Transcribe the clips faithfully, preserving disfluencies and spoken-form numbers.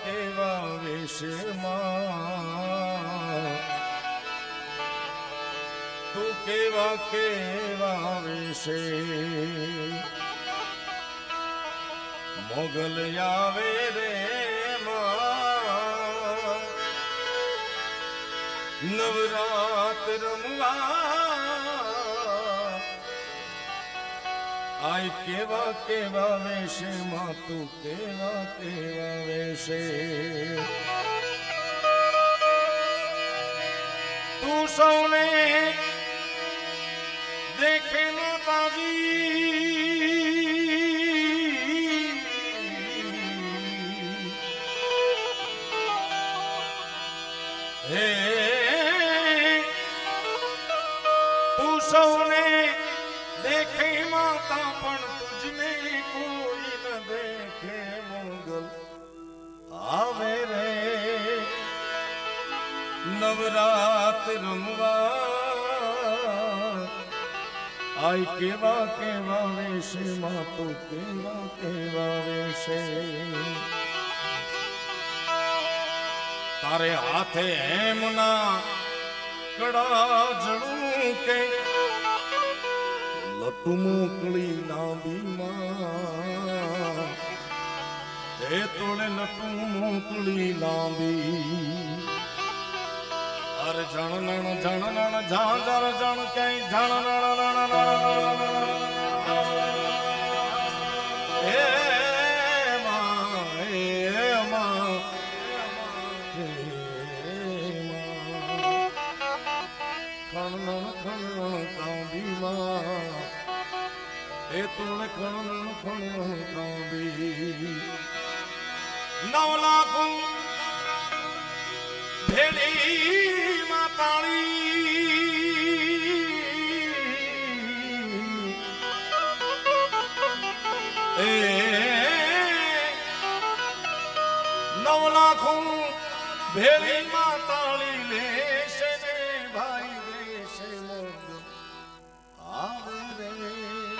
केवा वेशમાં तू केवा केवा वेशे मोगल आवे रे मां नवरात रमवा आई केवा केवा वेशे मां तू केवा केवा वेशे तू सौने देखे माताजी हे तू सौने देखे माता पण तुझने कोई न देखे मोगल आवे रे नवरात रमवा आई केवा केवा वेशे मां तू केवा केवा वेशे तारे हाथे हेमना कड़ा जड़ू के लटू मोकली लांबी मां ते तोड़े लटू मोकली लांबी अरे जण नण जण नण झांझर जण कई जण नण नण नण हे मां हे मां हे मां खण नण खण नण कांबी मां हे तोड़े खण नण खण नण कांबी नौ लाखों भेड़ी माताली ए नौ लाखों भेड़ी माताली ले से ने भाई दे से मोग आवे रे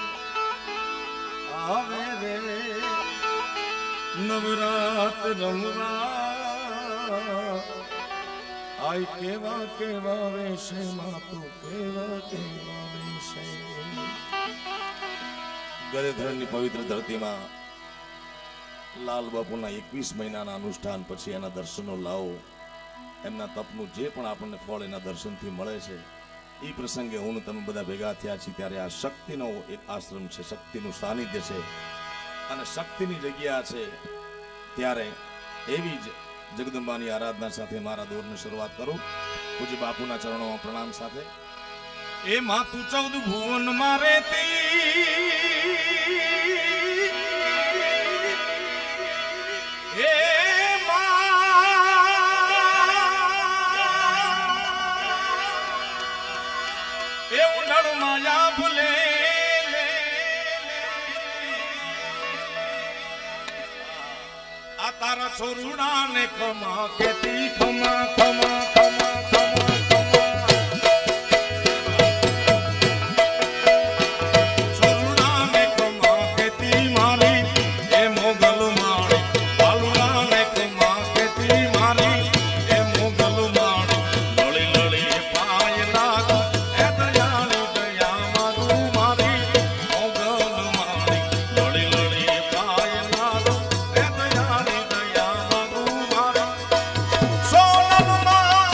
आवे रे नवरात रमवा आई केवा केवा वेशे मां तू केवा केवा वेशे ગરેધરની પવિત્ર ધરતીમાં લાલ બાપુના એકવીસ મહિનાના અનુષ્ઠાન પછી એના દર્શનો લાવો એમના તપનું જે પણ આપણને ફળ એના દર્શનથી મળે છે એ પ્રસંગે હું તમે બધા ભેગા થયા છીએ ત્યારે આ શક્તિનો એક આશ્રમ છે શક્તિનું સાનિધ્ય છે અને શક્તિની જગ્યા છે ત્યારે એવી જ જગદંબાની આરાધના સાથે મારા દોરની શરૂઆત કરું પૂજ્ય બાપુના ચરણોમાં પ્રણામ સાથે એ માં તું ચૌદ ભુવન મારે તી એ માં એ ઉંડળ માયા ભૂલે तारा छोरुड़ा ने खमा केती खमा खमा खमा खमा छोरुड़ा ने खमा केती मारी ए मोगल मारी बालुड़ा ने खमा केती मारी ए मोगल मारी लड़ी लड़ी पाय लाग ए दयाली दया मारू मारी मोगल मारी लड़ी लड़ी पाय लाग ए दयाली सोनल मां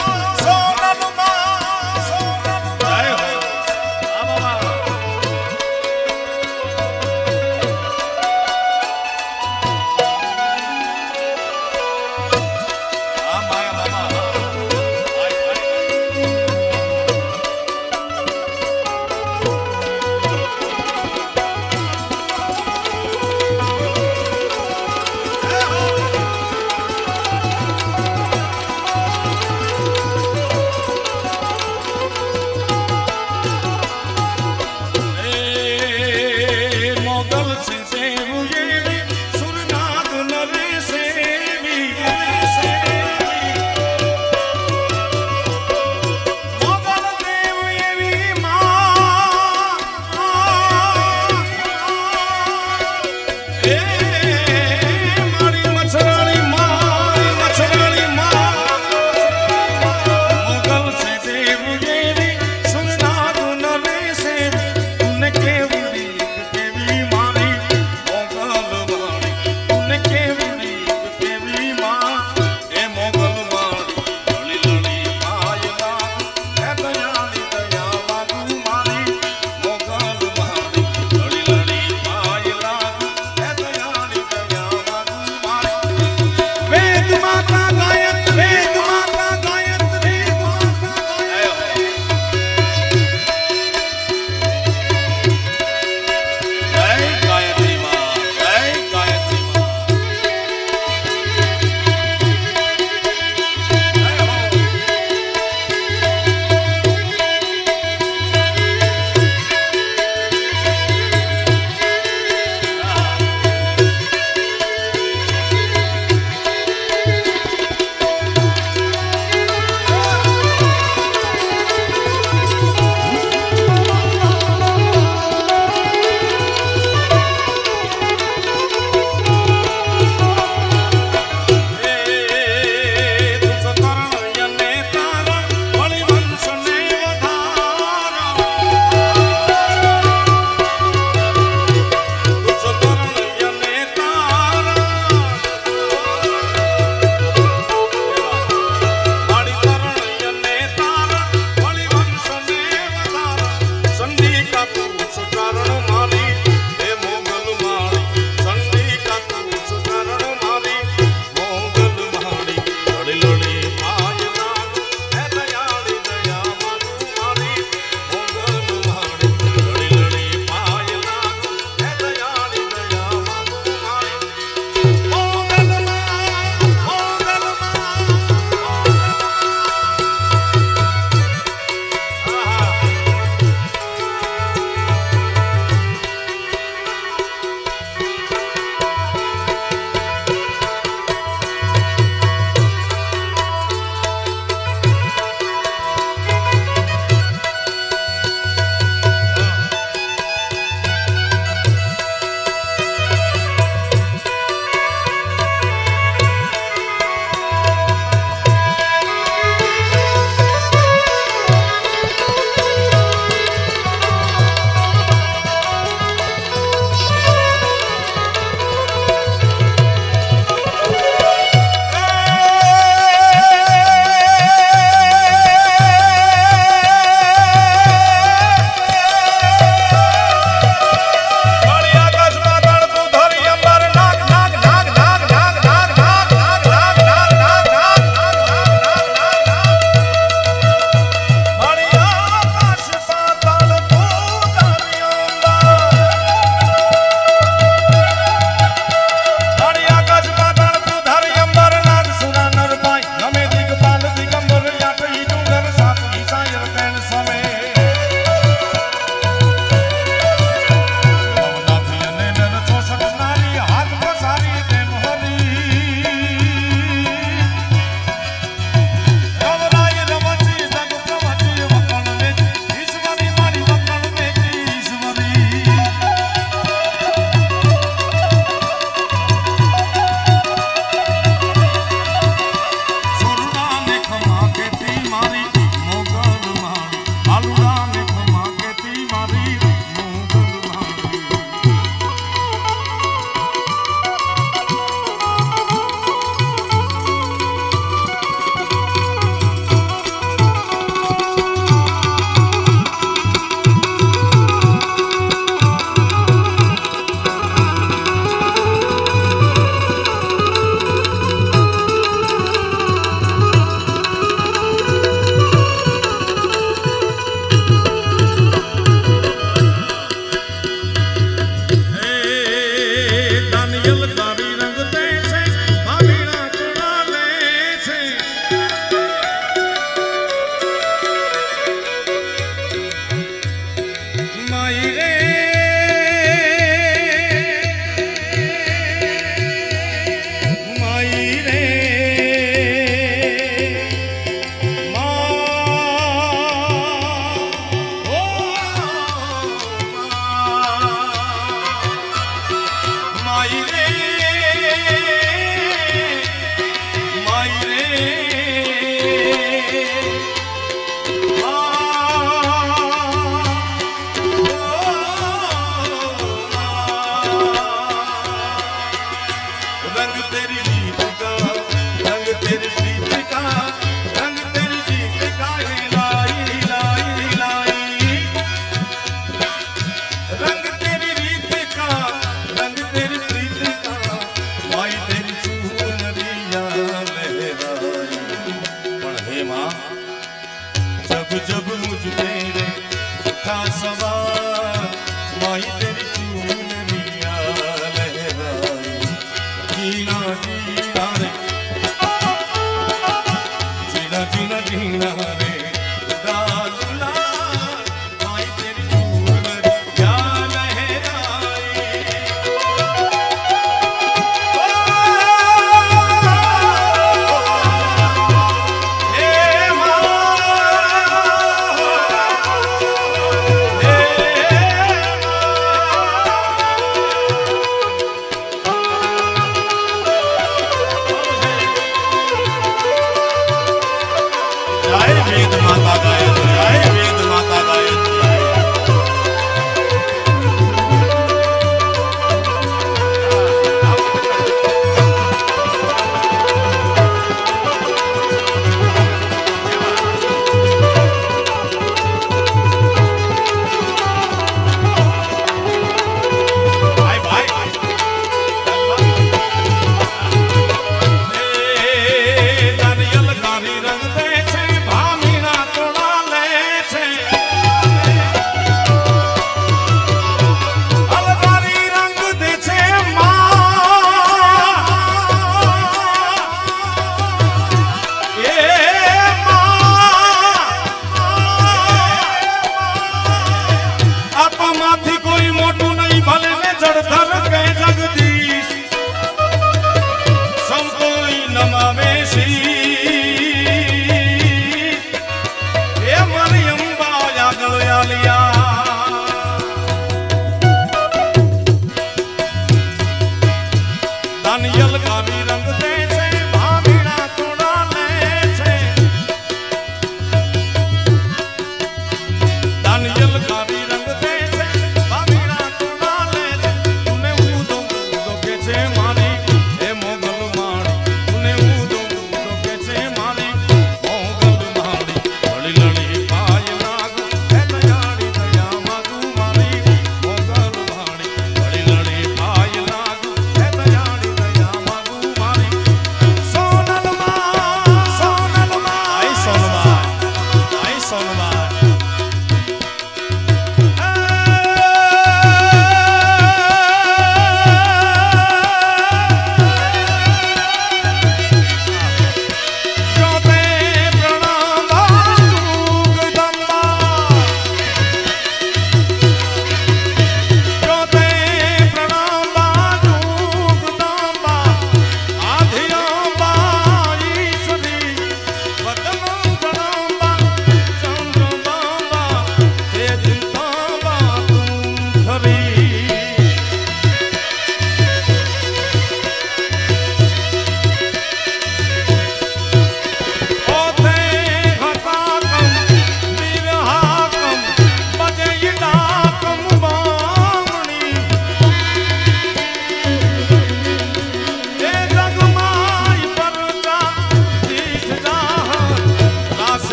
वेद माता गायत्री आए, वेद माता गायत्री आए।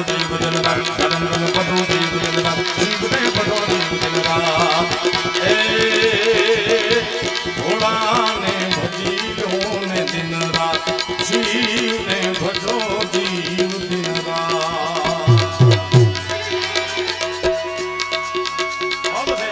देव दिन रात शरण रंग पटो देव दिन रात शिव ने पटो देव दिन रात ए भोला ने भजी लो ने दिन रात शिव ने भजो जीव दिन रात अब है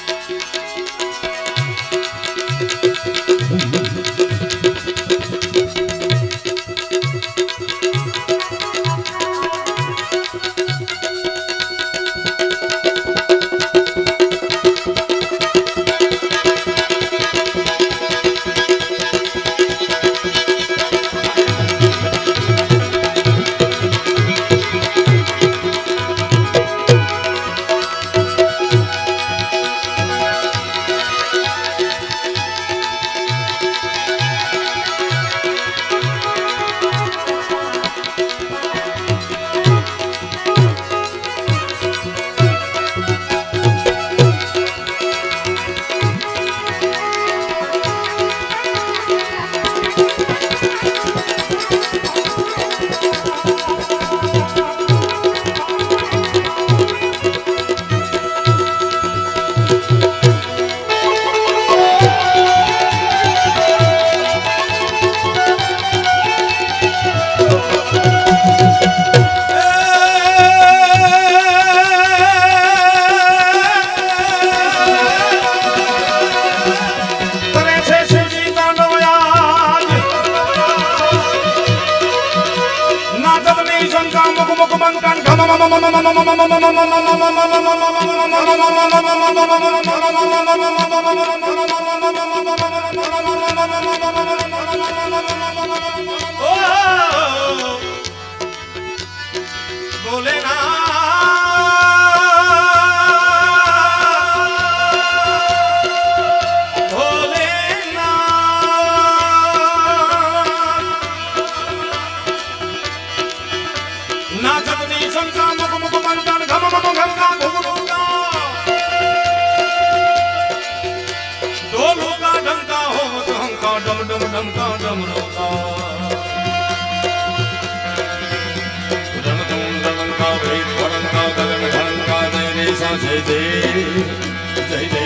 जय देव जय जय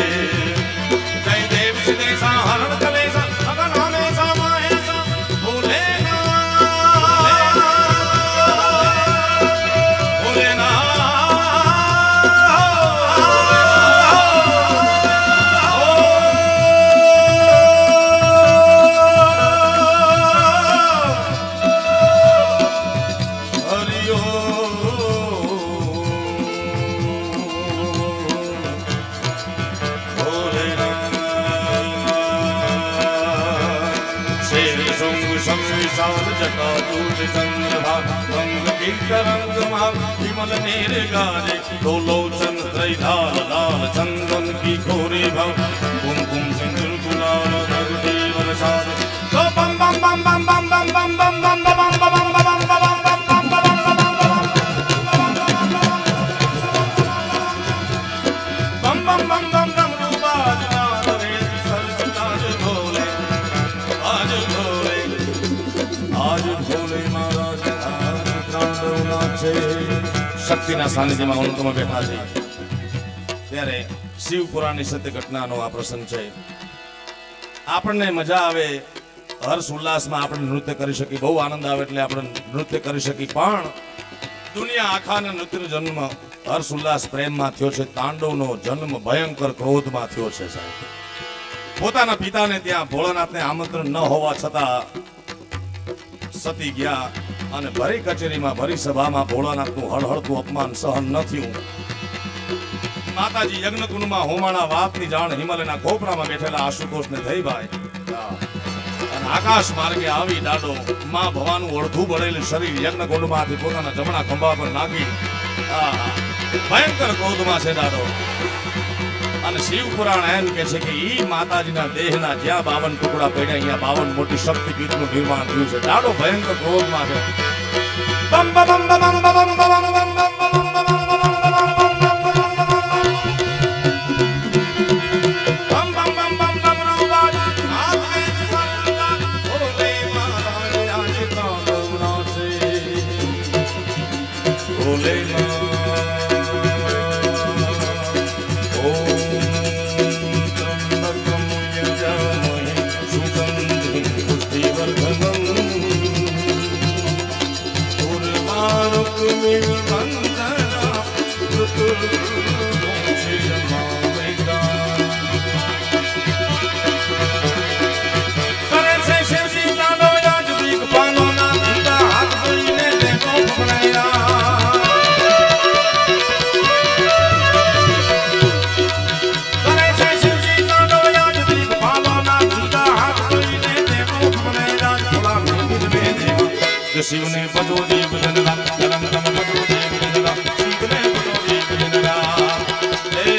देव जय देव सिद्धेशा हरण कलेशा अगन हमेशा माहेशा भोलेनाथ भोलेनाथ हरि जटाजूट चंद्रभा भंग कीर्तरंग माल विमल नीर गारे लोलोचन त्रैधाल लाल चंदन की खोरी भव कुमकुम सिंदूर गुलाल रग जीवन सार तो बम बम बम बम बम बम बम बम बम बम बम बम बम बम बम बम बम बम डमरू बाजना रे सरताज भोले आज भोले आज भोले महाराज शक्तिना सानिध्यમાં ઉનકમાં બેઠા છે ત્યારે શિવ પુરાણની સત્ય ઘટનાનો આ પ્રસંગ છે આપણને મજા આવે હર્ષ ઉલ્લાસમાં આપણે નૃત્ય કરી શકી બહુ આનંદ આવે એટલે આપણે નૃત્ય કરી શકી પણ દુનિયા આખાના નૃત્યનો જન્મ હર્ષ ઉલ્લાસ પ્રેમમાં થયો છે તાંડવનો જન્મ ભયંકર ક્રોધમાં થયો છે સાહેબ પોતાના પિતાને ત્યાં ભોળાનાથને આમંત્રણ ન હોવા છતાં સતી ગયા અને ભરી કચેરીમાં ભરી સભામાં ભોળાનાથનું હળહળતું અપમાન સહન ન થયું માતાજી યજ્ઞકુંડમાં હોમાણા વાતની જાણ હિમાલયના કોપરામાં બેઠેલા આશુતોષને થઈ ભાઈ અને આકાશ માર્ગે આવી દાડો માં ભવાનું અડધું બળેલું શરીર યજ્ઞકુંડમાંથી પોતાના જમણા ખંભા પર નાખી ભયંકર ક્રોધમાં છે દાડો અને શિવ પુરાણ એમ કે છે કે ઈ માતાજીના દેહના જ્યાં બાવન ટુકડા પડ્યા અહીંયા બાવન મોટી શક્તિપીઠનું નિર્માણ થયું છે દાડો ભયંકર ક્રોધમાં છે બમ બમ બમ બમ બમ બમ બમ शिव ने बजो देव जनरा धर्म धर्म बजो देव जनरा शिव ने बजो देव जनरा ए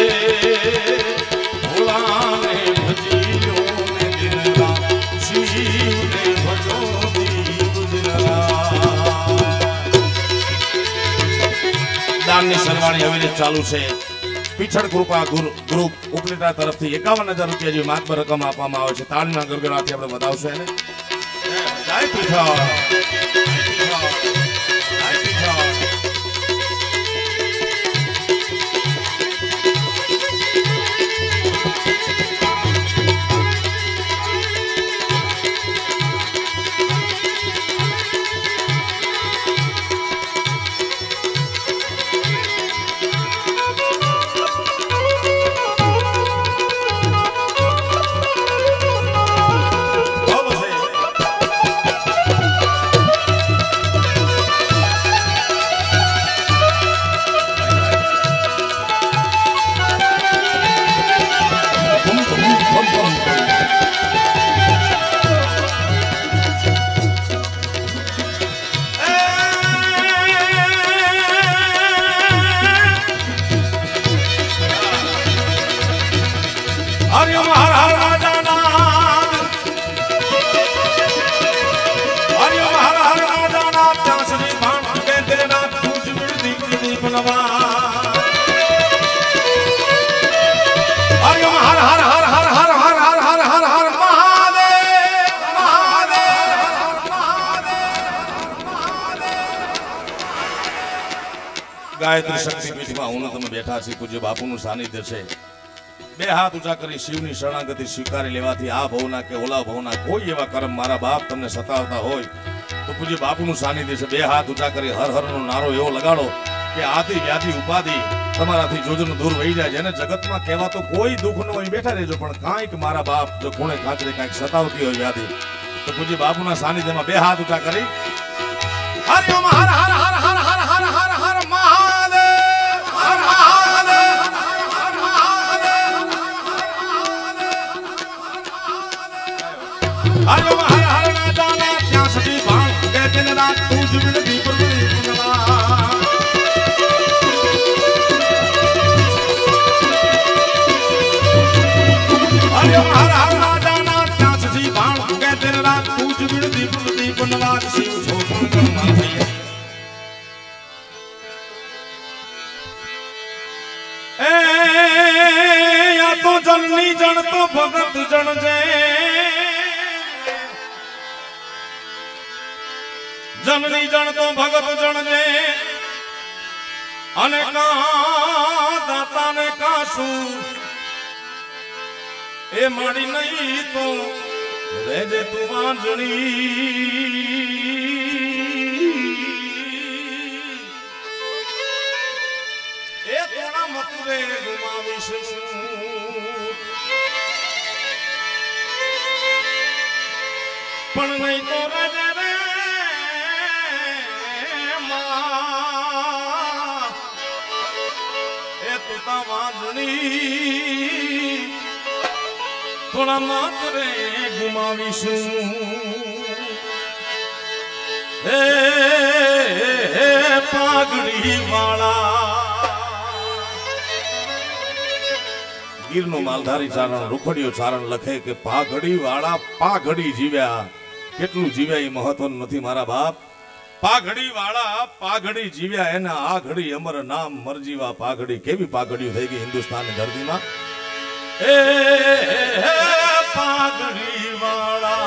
भोला ने भजियो ने जनरा शिव ने बजो देव जनरा। दान ની સરવાણી હવેલી ચાલુ છે। પીછડ કૃપા ગ્રુપ ઉપલેટા તરફથી એકાવન હજાર રૂપિયા જેવી માતબર રકમ આપવામાં આવે છે। તાળીના ગરગડાથી આપણે બતાવશું એને। જય પીછડ। हरिओम हर हर राजा नाथ, हरिओम हर हर राजा नाथ, चांसनी भान के तेरे नाथ पूज मिलती दीप नवा। हरिओम हर हर हर हर हर हर हर हर हर हर महादेव महादेव महादेव। गायत्री शक्ति पीठ में हूँ તમે બેઠા છે પૂજ્ય બાપુનું સાનિધ્ય છે। બે હાથ ઊંચા કરી શિવની શરણાગતિ સ્વીકારી લેવાથી આ ભવના કે ઓલા ભવના કોઈ એવા કર્મ મારા બાપ તમને સતાવતા હોય તો પૂજ્ય બાપુનું સાનિધ્ય છે। બે હાથ ઊંચા કરી હર હરનો નારો એવો લગાડો કે આથી વ્યાધિ ઉપાધિ તમારાથી જોજન દૂર વહી જાય। જેને જગતમાં કહેવાતો કોઈ દુઃખ ન હોય બેઠા રહેજો, પણ કાંઈક મારા બાપ જો ખૂણે ખાંચરે કાંઈક સતાવતી હોય વ્યાધિ તો પૂજ્ય બાપુના સાનિધ્યમાં બે હાથ ઊંચા કરી હરિઓમ હર હર હર હર હર હર હર હર મહાદેવ હર મહાદેવ हरिओम हर हर राजा नाथ, चांसनी भान के दिन रात पूज मिलती नवा। हरिओम हर हर राजा नाथ, चांसनी भान के दिन रात पूज मिलती नवा। शिव शोभन कर्मा भैया ए या तो जननी जन तो भगत जन जे जननी जन तो भगत जन जे अनेका दाता ने कासू ए माड़ी नहीं तो रेजे तू वांजनी। ए तोड़ा मतुरे गुमाविश पण नहीं तो रेजे रे वांजनी थोड़ा मातरे गुमावीशू। हे पागड़ी वाला गिर नो मालधारी चारण रुखड़ियो चारण लखे के पागड़ी वाला पागड़ी जीव्या કેટલું જીવ્યા એ મહત્વ નથી મારા બાપ। પાઘડી વાળા પાઘડી જીવ્યા એના આ ઘડી અમર નામ મરજીવા પાઘડી। કેવી પાઘડીઓ થઈ ગઈ હિન્દુસ્તાનની ધરતીમાં। એ પાઘડી વાળા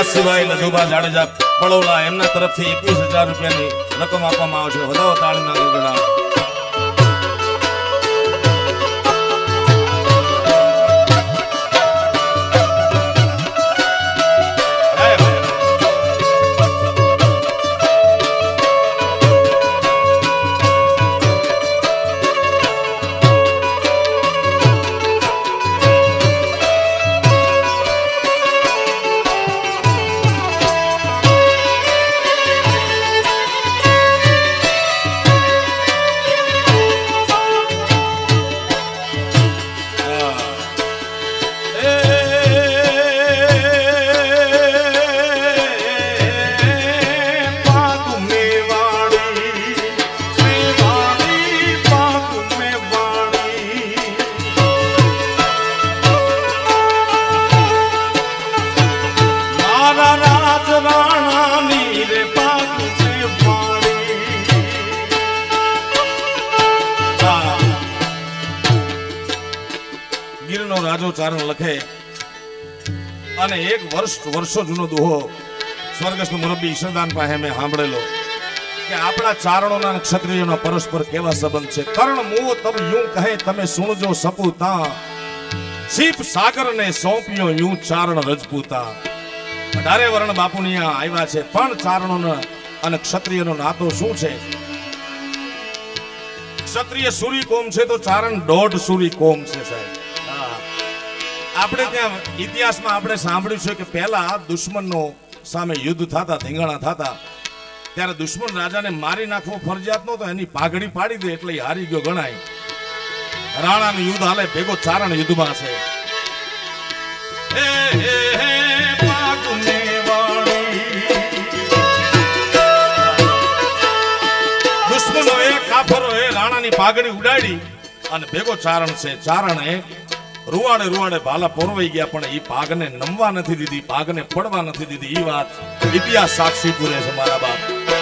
સિવાય લધુબા જાડેજા પળોલા એમના તરફથી એકવીસ હજાર રૂપિયાની રકમ આપવામાં આવશે. વધાવો તાળીના ગગડા. રાજો ચારણ લખે અને એક વર્ષ વર્ષો જૂનો દુહો સ્વર્ગસ્થ મુરબ્બી ઈશ્વરદાન પાસે મેં સાંભળેલો કે આપણા ચારણોના અને ક્ષત્રિયોના પરસ્પર કેવા સંબંધ છે. કર્ણ મુઓ તબ યું કહે તમે સુણજો સપૂતા, શીપ સાગર ને સોંપ્યો યું ચારણ રજપૂતા. અઢારે વર્ણ બાપુની આ આવ્યા છે, પણ ચારણોનો અને ક્ષત્રિયનો નાતો શું છે? ક્ષત્રિય સૂરી કોમ છે તો ચારણ દોઢ સૂરી કોમ છે સાહેબ. આપણે ત્યાં ઇતિહાસમાં આપણે સાંભળ્યું છે કે પહેલા દુશ્મનનો સામે યુદ્ધ થતા, ધીંગાણા થતા, ત્યારે દુશ્મન રાજાને મારી નાખવો ફરજિયાત નહોતો, એની પાઘડી પાડી દે એટલે હારી ગયો ગણાય. રાણાનું યુદ્ધ હાલે ભેગો ચારણ યુદ્ધમાં છે. દુશ્મનો એ કાફરો એ રાણાની પાઘડી ઉડાડી અને ભેગો ચારણ છે. ચારણે રૂવાડે રૂવાડે ભાલા પોરવાઈ ગયા, પણ એ પાગને નમવા નથી દીધી, પાગને પડવા નથી દીધી. એ વાત ઇતિહાસ સાક્ષી પૂરે છે મારા બાપ.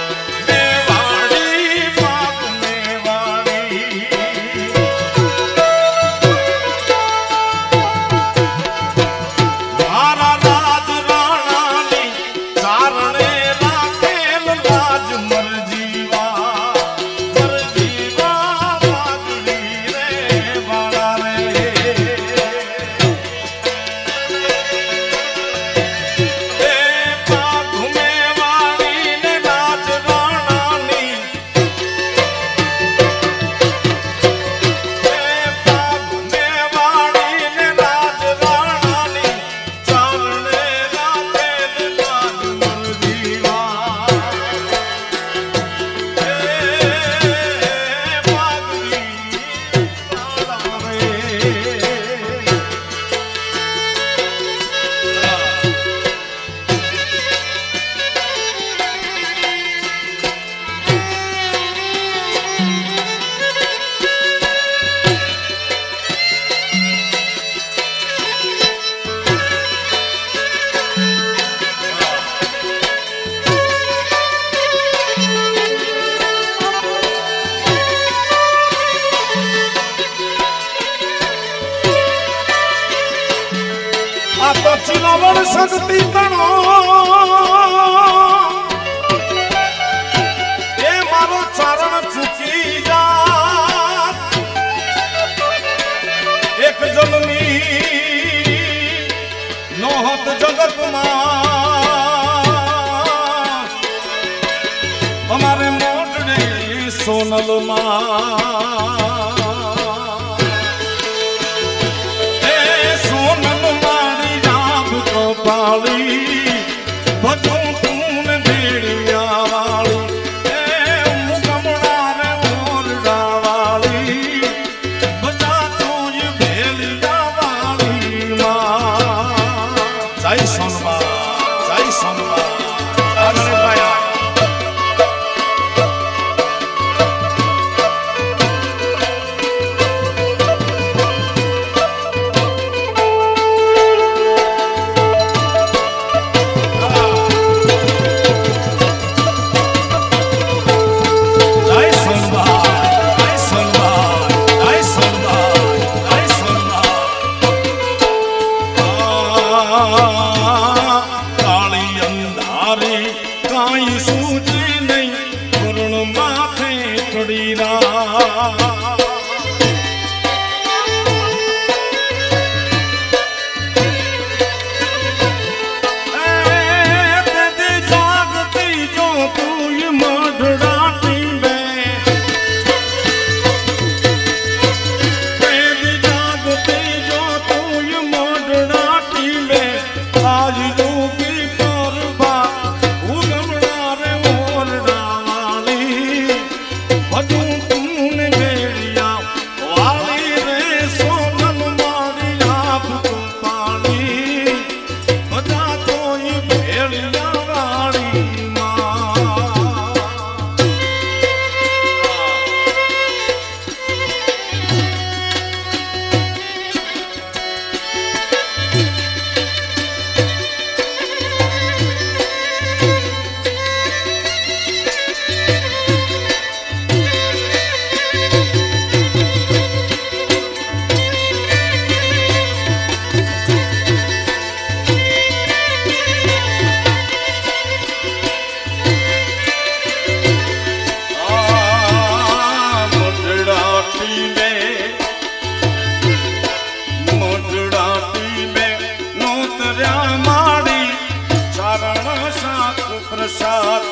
શક્તિ તણો એ મારો ચારણ ચૂકી જા. એક જન્મી નોહત જગતમાં અમારે મોટડે સોનલમાં પાળી બધું તું ભેડિયા વાળી એ હું ગમણા રે ઓરડા વાળી બધા તું ભેલિયા વાળી માં. જય સોનબા, જય સોનબા. આગળ ભાઈ કાળિયા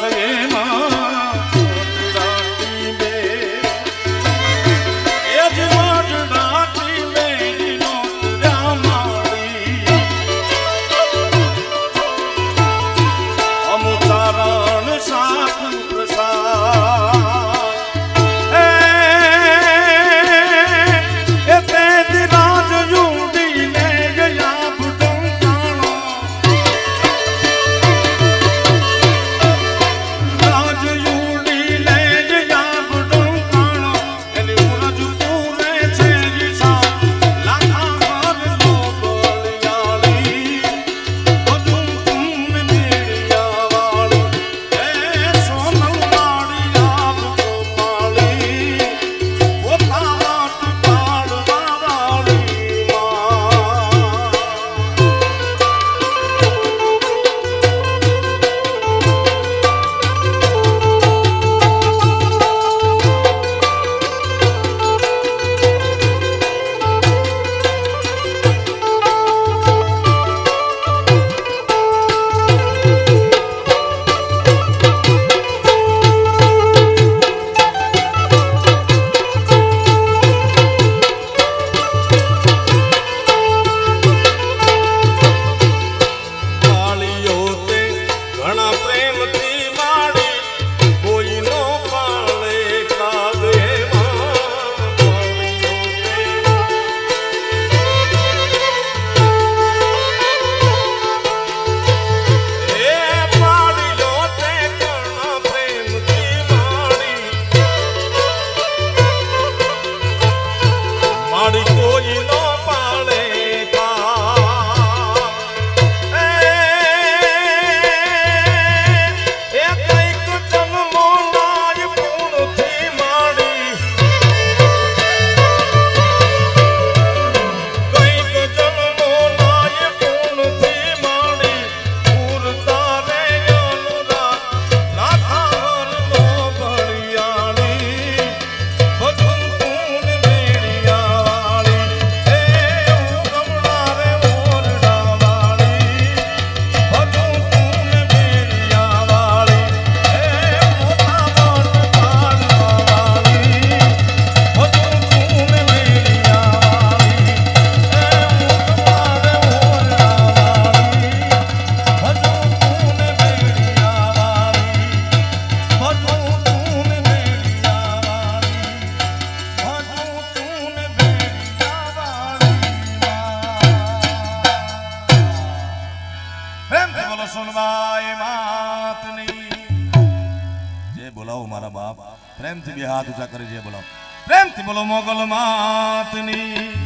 प्रेम थी भी हाथ ऊंचा करे बोलो प्रेम थी बोलो मोगल मातनी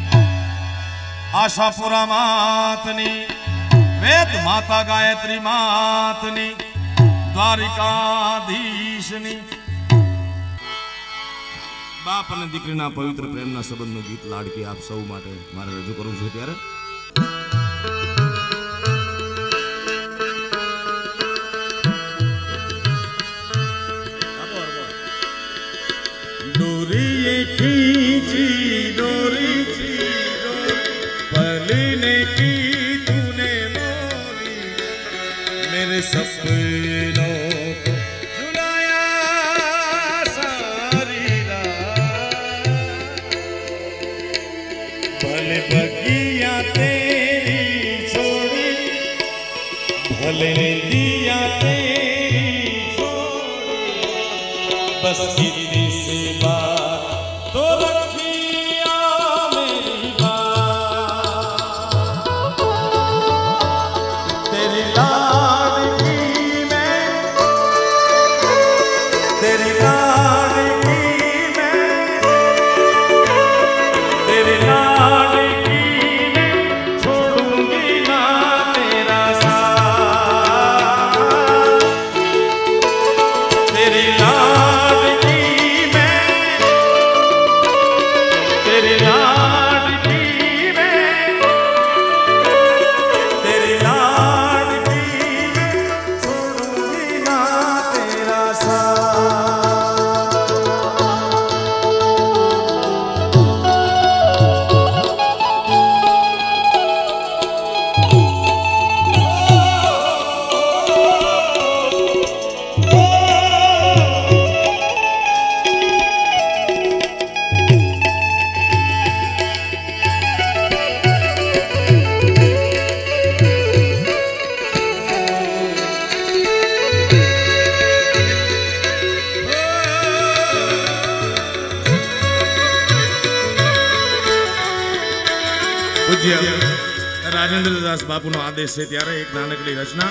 आशापुरा मातनी वेद माता गायत्री मातनी द्वारिकाधीशनी बाप અને દીકરીના પવિત્ર પ્રેમના સંબંધનું ગીત લાડકી આપ સૌ માટે મારે રજૂ કરું છું ત્યારે डोरी खींची डोरी पलने की तूने मोरी मेरे सपनों को झुलाया सारी रात भले बगिया तेरी छोड़ी भले दिया तेरी छोड़ी बस इतनी सी बात तो रखिया मेरी बात तेरी लाडकी मैं तेरी लाडकी मैं तेरी लाडकी मैं छोड़ूंगी ना तेरा साथ तेरी लाडकी રાજેન્દ્રદાસ બાપુનો આદેશ છે ત્યારે એક નાનકડી રચના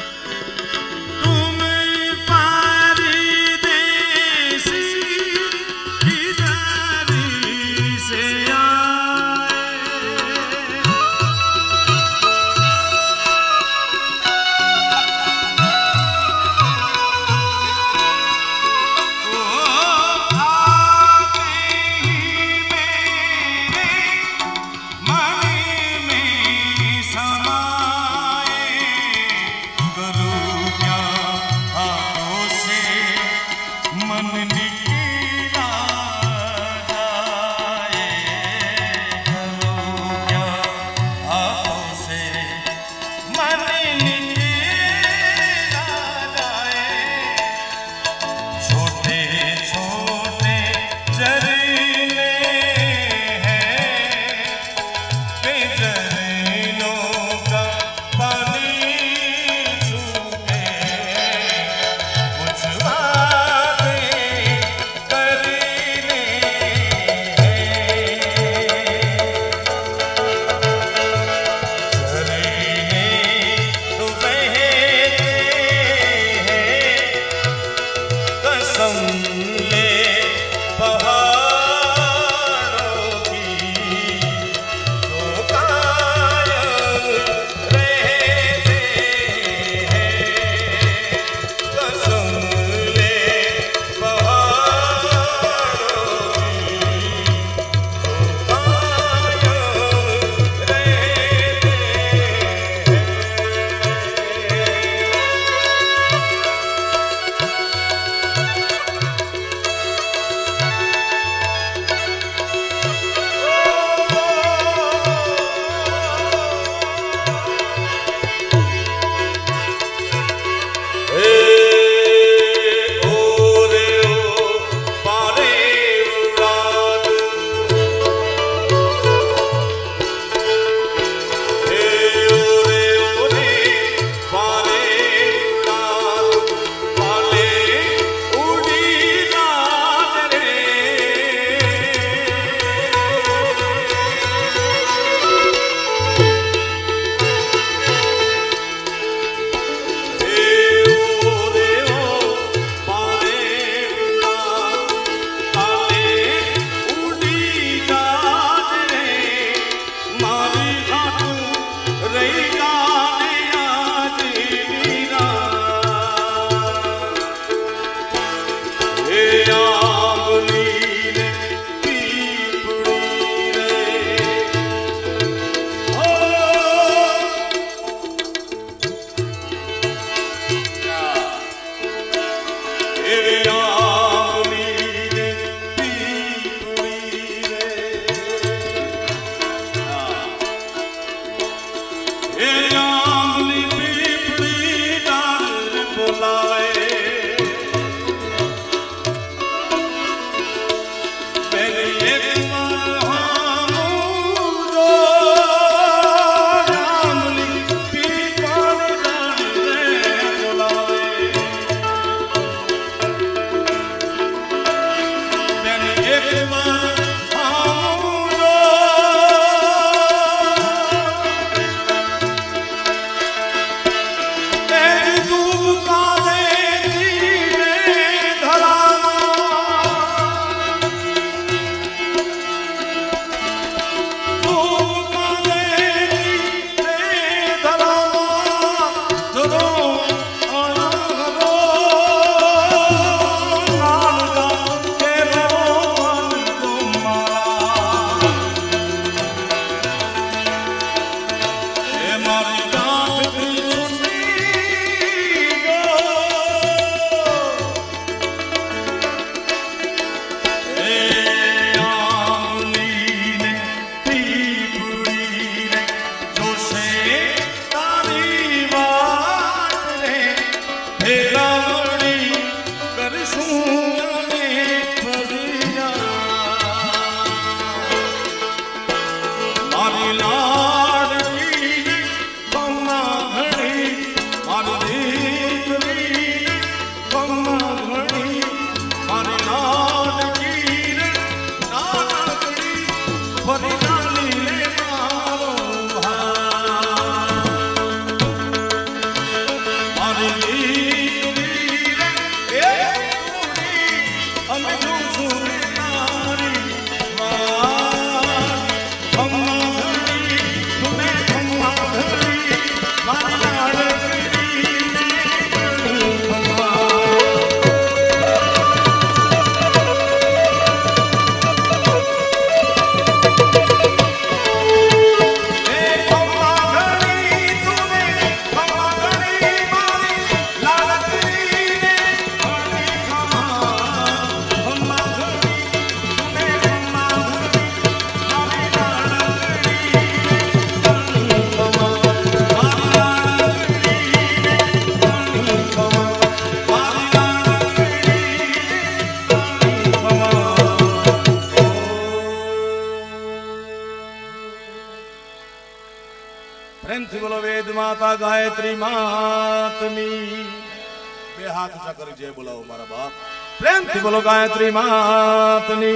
પ્રેમથી બોલો વેદ માતા ગાયત્રી માતની બે હાથ ઊંચા કરી જય બોલાવો મારા બાપ પ્રેમથી બોલો ગાયત્રી માતની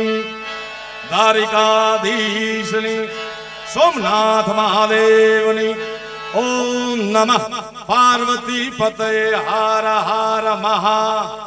દ્વારિકાધીશની સોમનાથ મહાદેવની ઓમ નમઃ પાર્વતી પતये હાર હાર મહા